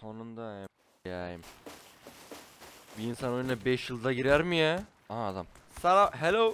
Sonunda ya. Bir insan oyuna 5 yılda girer mi ya? Aha adam. Sana hello.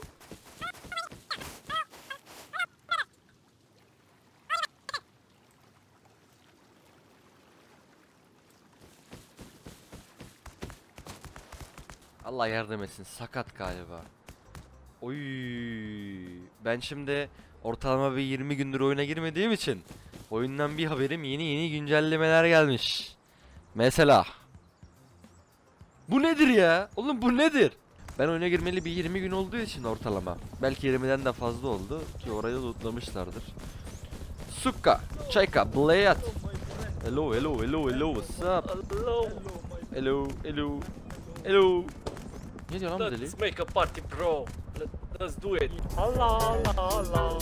Allah yardım etsin. Sakat galiba. Oy. Ben şimdi ortalama bir 20 gündür oyuna girmediğim için oyundan bir haberim, yeni güncellemeler gelmiş. Mesela bu nedir ya? Oğlum bu nedir? Ben oyuna girmeli bir 20 gün olduğu için ortalama. Belki 20'den de fazla oldu ki orayı lootlamışlardır. Sukka, Çayka, Blayat. Hello, hello, hello, hello, what's up? Hello, hello, hello. Ne diyor lan bu deli? Let's make a party, bro. Let's do it. Allah Allah Allah Allah.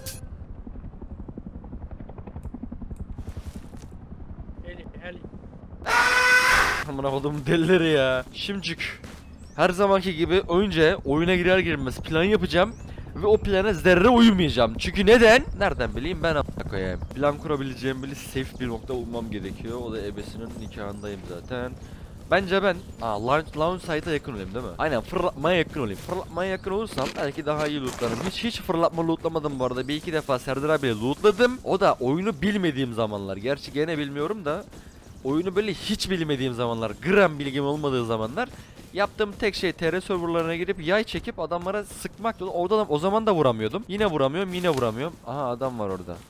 Heli. Amına koydum delileri ya. Şimdicik her zamanki gibi önce oyuna girer girmez plan yapacağım ve o plana zerre uymayacağım. Çünkü neden? Nereden bileyim ben a**a koyayım. Plan kurabileceğim böyle safe bir nokta bulmam gerekiyor. O da ebesinin nikahındayım zaten. Bence ben launch site'a yakın olayım değil mi? Aynen, fırlatmaya yakın olayım. Fırlatmaya yakın olursam belki daha iyi lootlarım. Hiç fırlatma lootlamadım bu arada. Bir iki defa Serdar abiyle lootladım. O da oyunu bilmediğim zamanlar. Gerçi gene bilmiyorum da oyunu böyle hiç bilmediğim zamanlar, gram bilgim olmadığı zamanlar yaptığım tek şey TR serverlarına girip yay çekip adamlara sıkmak. Orada da, o zaman da vuramıyordum. Yine vuramıyorum. Aha adam var orada.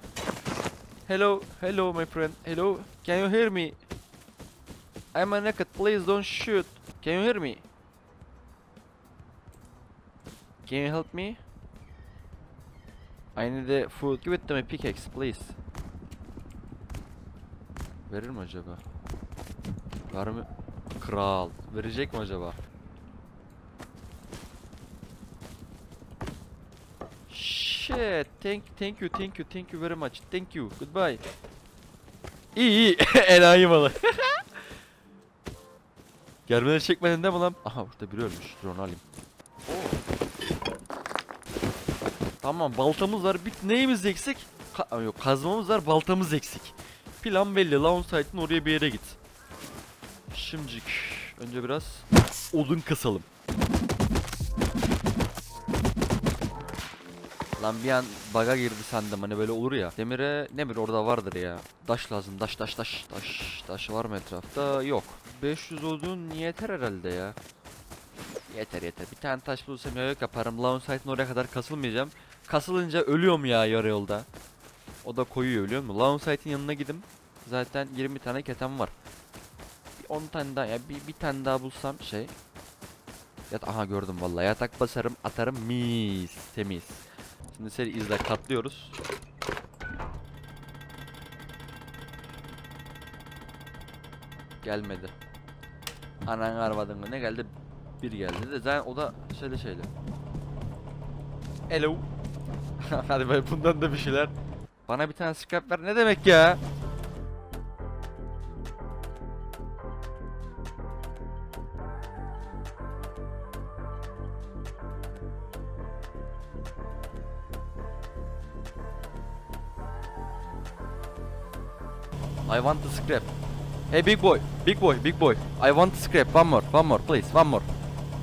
Hello my friend. Hello. Can you hear me? I'm a naked. Please don't shoot. Can you hear me? Can you help me? I need the food. Give it to me pickaxe, please. Verir mi acaba? Var mı? Kral. Verecek mi acaba? Shit. Thank you very much. Thank you. Goodbye. İyi. Enayi malı. Germeleri çekmedin değil mi lan? Aha burada biri ölmüş. Dur onu alayım. Tamam, baltamız var. Bir neyimiz eksik? Yok, kazmamız var, baltamız eksik. Plan belli. Launch site'ın oraya bir yere git. Şimdicik önce biraz odun kasalım. Lan bir an bug'a girdi sandım, hani böyle olur ya. Demir orada vardır ya. Taş lazım, taş var mı etrafta? Yok. 500 odun yeter herhalde ya. Yeter. Bir tane taş bulursam yok yaparım. Launch site'ın oraya kadar kasılmayacağım. Kasılınca ölüyorum ya yarı yolda. O da koyuyor, biliyor musun? Launch site'in yanına gidip zaten 20 tane ketem var. 10 tane daha ya, bir tane daha bulsam şey. Aha gördüm vallahi. Yatak basarım, atarım, mis temiz. Şimdi seni izle, katlıyoruz. Gelmedi. Anan arvadın mı? Ne geldi? Bir geldi de zaten o da şeyle. Hello. Hadi ben bundan da bir şeyler. Bana bir tane scrap ver, ne demek ya? I want to scrap. Hey big boy. I want to scrap. One more please. One more.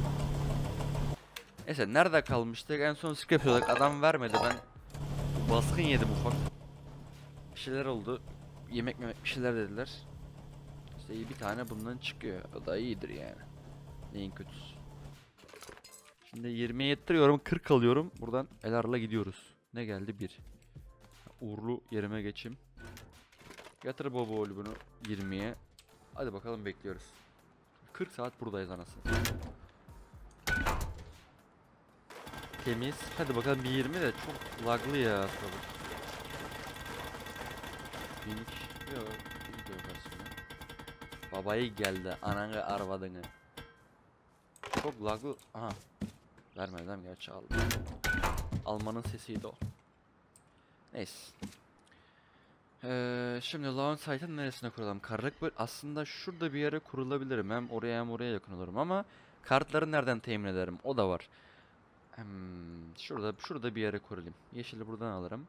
Neyse, nerede kalmıştık? En son scrap yapıyorduk. Adam vermedi, ben baskın yedim ufak. Bir şeyler oldu. Yemek bir şeyler dediler. İşte bir tane bundan çıkıyor. O da iyidir yani. Neyin kötüsü. Şimdi 20'ye yettiriyorum, 40 alıyorum. Buradan Elar'la gidiyoruz. Ne geldi? 1. Uğurlu yerime geçeyim. Yatır baba oğlu bunu 20'ye. Hadi bakalım, bekliyoruz. 40 saat buradayız anasını. Temiz. Hadi bakalım, bir 20 de çok laglı ya. Minik. Yok. Babayı geldi. Ananı arvadını. Çok laglı. Aha. Vermeden gerçi aldı. Almanın sesiydi o. Neyse. Şimdi launch site'ın neresine kuralım? Karlık böyle aslında şurada bir yere kurulabilirim. Hem oraya yakın olurum ama kartları nereden temin ederim? O da var. Şurada bir yere kurulayım. Yeşili buradan alırım.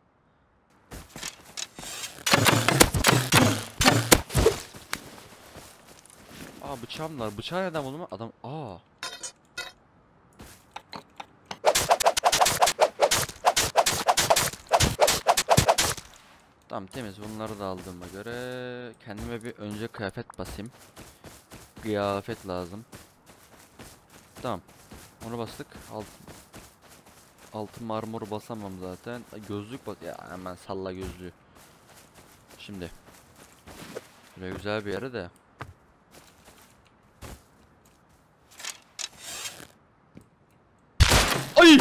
Aa bıçağım var. Bıçağı nereden buldum? Adam aa. Tamam temiz. Bunları da aldığıma göre kendime bir önce kıyafet basayım. Kıyafet lazım. Tamam. Onu bastık. Altın marmor basamam zaten. Gözlük bas ya hemen salla gözlüğü. Şimdi. Böyle güzel bir yere de. Ay!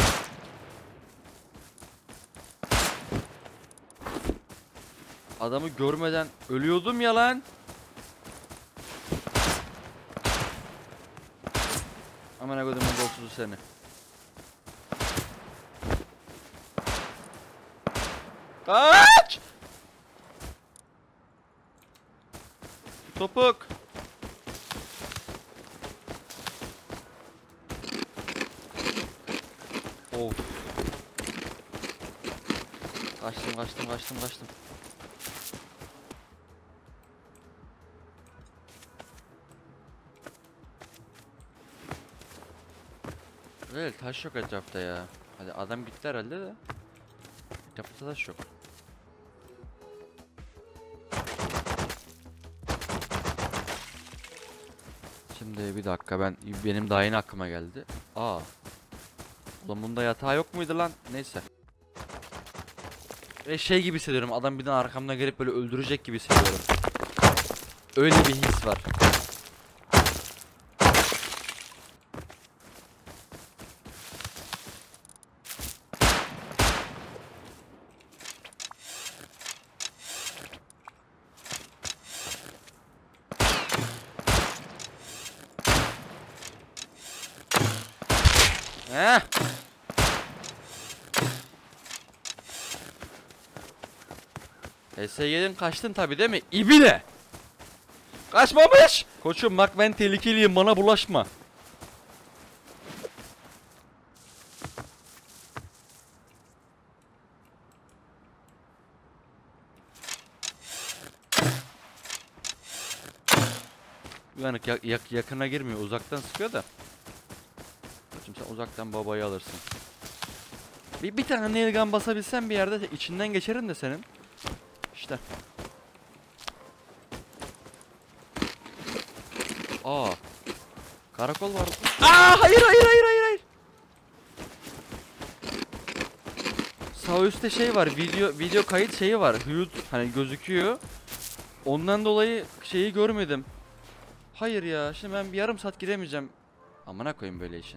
Adamı görmeden ölüyordum ya lan. Aman kodumun golsüzü seni. Kaç! Topuk. Of. Kaçtım. Evet taş yok etrafta ya. Hadi adam gitti herhalde de. Etrafta taş yok. Şimdi bir dakika benim daha yeni aklıma geldi. Aa. Ulan bunda yatağı yok muydu lan? Neyse. Ve şey gibi hissediyorum. Adam birden arkamdan gelip böyle öldürecek gibi hissediyorum. Öyle bir his var. Heh. SG'den kaçtın tabi değil mi? İbine. Kaçmamış. Koçum bak ben tehlikeliyim bana bulaşma. Uyanık yakına girmiyor uzaktan sıkıyor da. Koçum sen uzaktan babayı alırsın. Bir tane nail gun basabilsen bir yerde içinden geçerim de senin. İşte. Aa. Karakol var. Aa hayır. Sağ üstte şey var. Video kayıt şeyi var. HUD hani gözüküyor. Ondan dolayı şeyi görmedim. Hayır ya. Şimdi ben bir yarım saat giremeyeceğim. Amına koyayım böyle işin.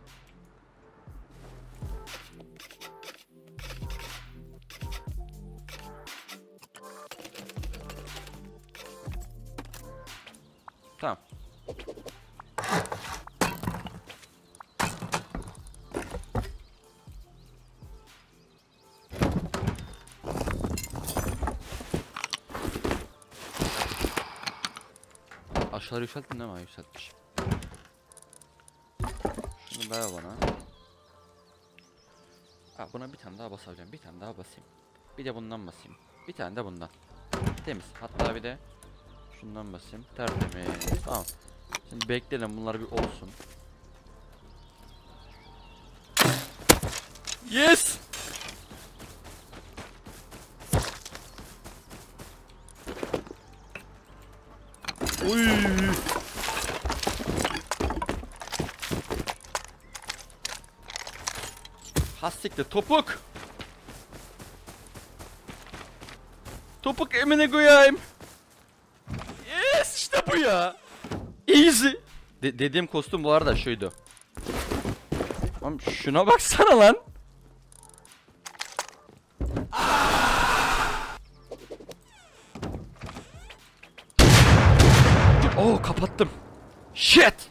Tamam. Aşağı yükselttin değil mi? Yükseltmiş. Şunu ver bana. Ha, buna bir tane daha basacağım. Bir tane daha basayım. Bir de bundan basayım. Bir tane de bundan. Temiz. Hatta bir de şundan basayım. Tertemiz. Tamam. Şimdi bekleyelim bunlar bir olsun. Yes! Oy! Hastikle topuk! Topuk emine koyayım. Yes işte bu ya. Easy. Dediğim kostüm bu arada şuydu. Oğlum şuna baksana lan. Oh kapattım. Shit.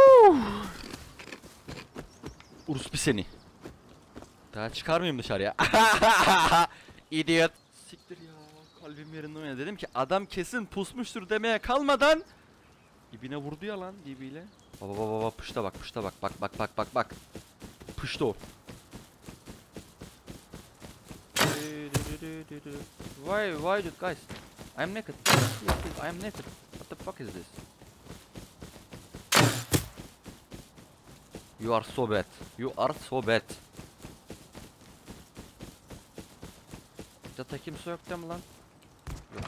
Urus bir seni. Daha çıkar mıyım dışarıya? Idiot. Siktir ya. Kalbim yerinde oynadı. Dedim ki adam kesin pusmuştur demeye kalmadan İbine vurdu ya lan dibiyle. Baba pışta bak bak. Pışta o. Why dude guys? I'm naked. I am naked. What the fuck is this? You are so bad. You are so bad. Çatıda kimse yok değil mi lan? Yok.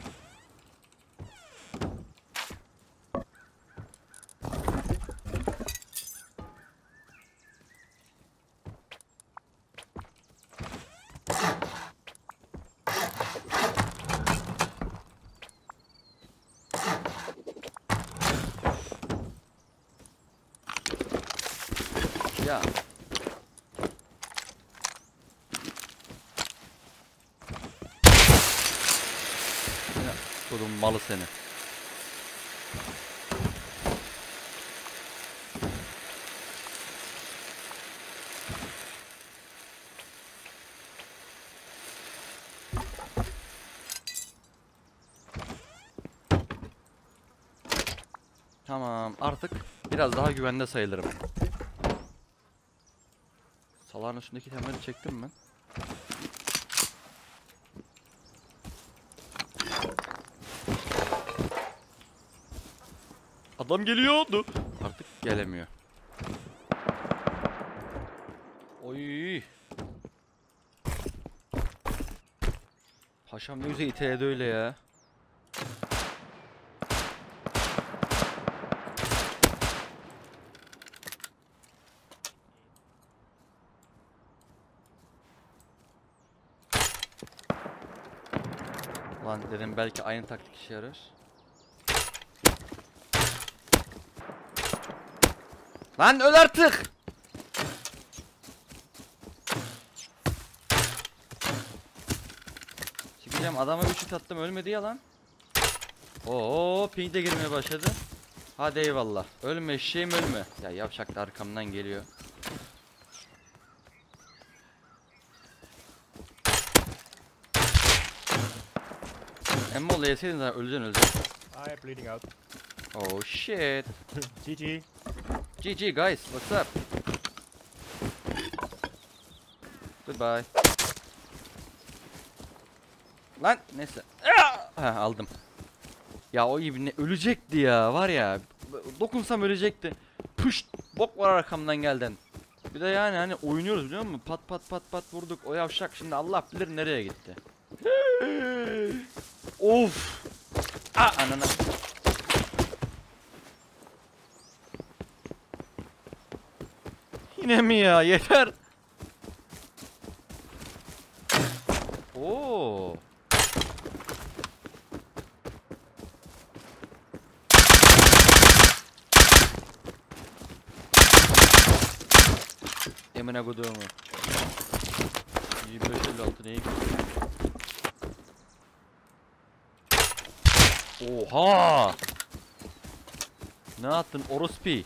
Ya. Ya, kodum malı seni. Tamam, artık biraz daha güvende sayılırım. Salağın üstündeki temeli çektim ben. Adam geliyordu. Artık gelemiyor. Oy. Paşam ne güzel iteydi öyle ya. Lan dedim belki aynı taktik işe yarar. Lan öl artık. Çıkacağım, adama 3 attım ölmedi ya lan. Oo, ping de girmeye başladı. Hadi eyvallah. Ölme eşeğim ölme. Ya yavşak da arkamdan geliyor. Emmol yeseydin zaten öleceksin. I am bleeding out. Oh shit. GG. GG guys, what's up? Goodbye. Lan neyse. Ha, aldım. Ya o ibne ölecekti ya, var ya. Dokunsam ölecekti. Pışt, bok var arkamdan gelden. Bir de yani hani oynuyoruz biliyor musun? Pat pat pat pat vurduk. O yavşak şimdi Allah bilir nereye gitti. Of. Anana. Yine mi ya? Yeter. Oo. Emine koduğumu. 25-56 neyi? Oha! Ne attın orospi?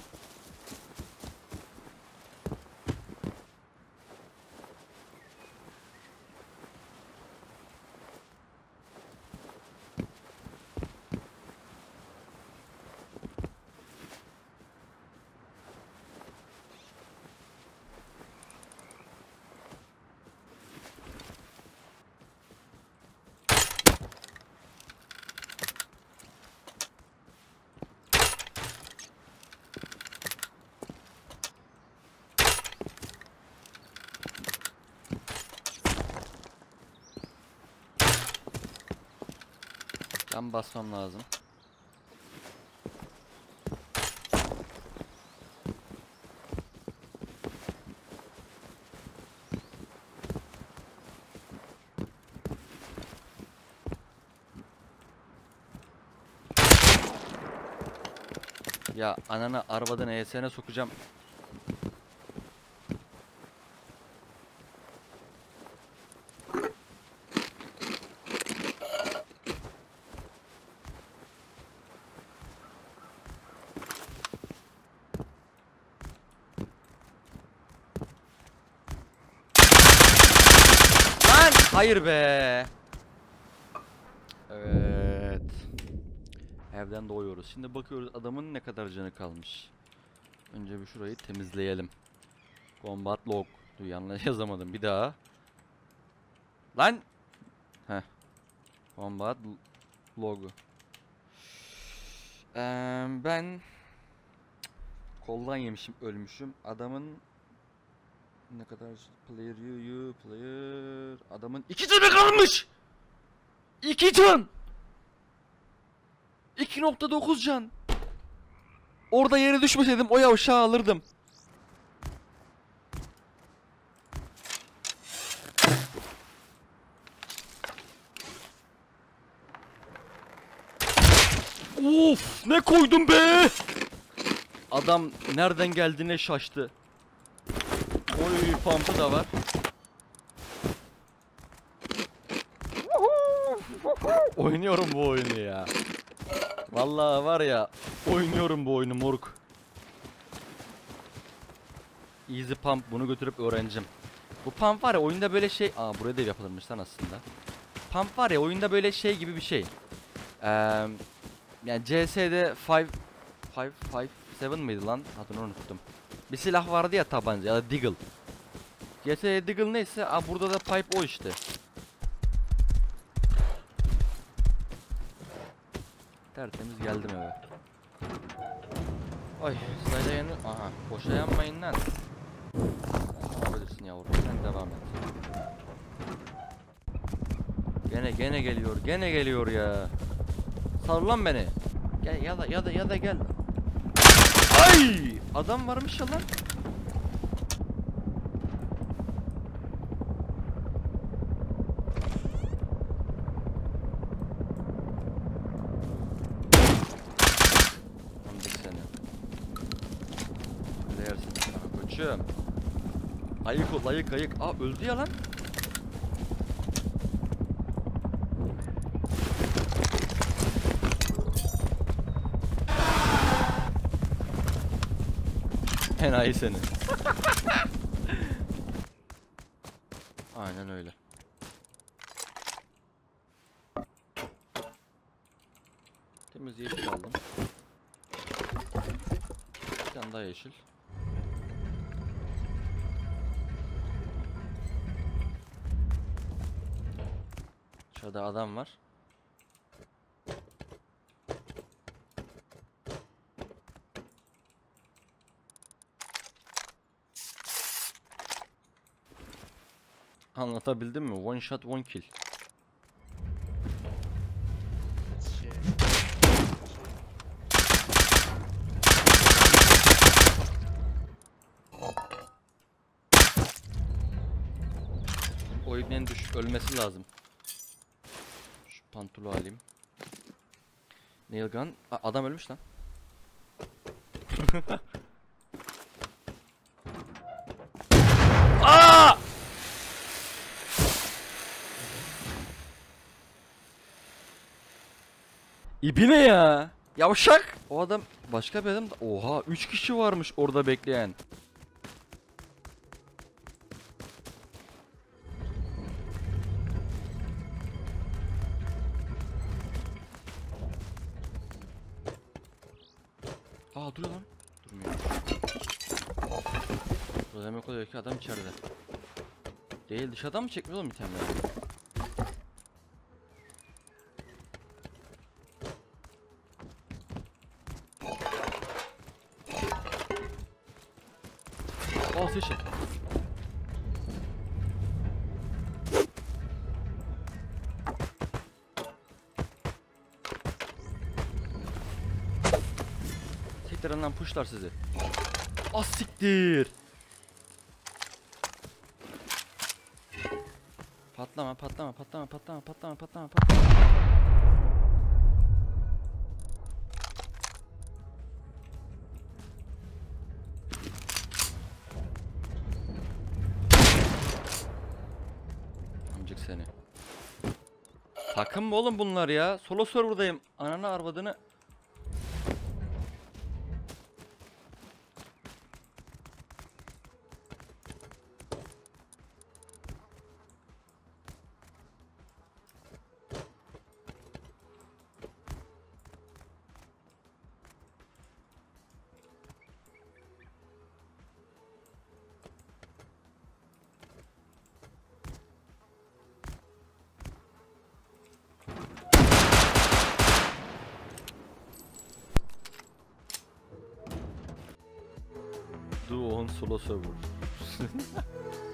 Can basmam lazım. Ya ananı arabadan ESN'e sokacağım. Lan hayır be. Evet. Evden doğuyoruz. Şimdi bakıyoruz adamın ne kadar canı kalmış. Önce bir şurayı temizleyelim. Combat log. Dur, yanlış yazamadım bir daha. Lan. Heh. Combat logu. Ben Koldan yemişim, ölmüşüm. Adamın ne kadar player player. Adamın 2 canı kalmış. 2 can. 2.9 can. Orada yere düşmeseydim o yavşağı alırdım. Of, ne koydum be? Adam nereden geldiğine şaştı. Oy, pump'ı da var. Oynuyorum bu oyunu ya. Vallahi var ya, oynuyorum bu oyunu moruk. Easy pump, bunu götürüp öğreneceğim. Bu pump var ya oyunda böyle şey... Aa, buraya da yapılırmış lan aslında. Pump var ya oyunda böyle şey gibi bir şey. Yani CS'de 7 mıydı lan? Adını unuttum. Bir silah vardı ya, tabanca ya da deagle. CS'de deagle neyse, burada da pipe o işte. Tertemiz geldim eve. Ay, sırayla yeni... Aha, boşa yanmayın lan. Yapabilirsin yavrum, sen devam et. Gene geliyor ya. Sal lan beni. Gel ya da gel. Ay! Adam varmış ya lan. Anladık seni. Öyle yersin sana koçum. Ayık ol, ayık. Aa, öldü ya lan. Enayi seni. Aynen öyle. Temiz yeşil aldım. Bir tane daha yeşil. Şurada adam var. Anlatabildim mi? One shot one kill. O ibnenin ölmesi lazım. Şu pantolu alayım. Nail gun. Adam ölmüş lan. Aa! İbine ya. Yavşak. O adam başka bir adam da. Oha, 3 kişi varmış orada bekleyen. Aa, duruyor lan. Durmuyor. O demek oluyor ki adam içeride. Değil, dışarıdan mı çekmiyor oğlum itemleri? Aa, seçin. Siktirandan pushlar sizi. Ah, siktir. Patlama. Amcık seni. Takım mı oğlum bunlar ya? Solo server'dayım. Ananı arvadını. Do on solo server.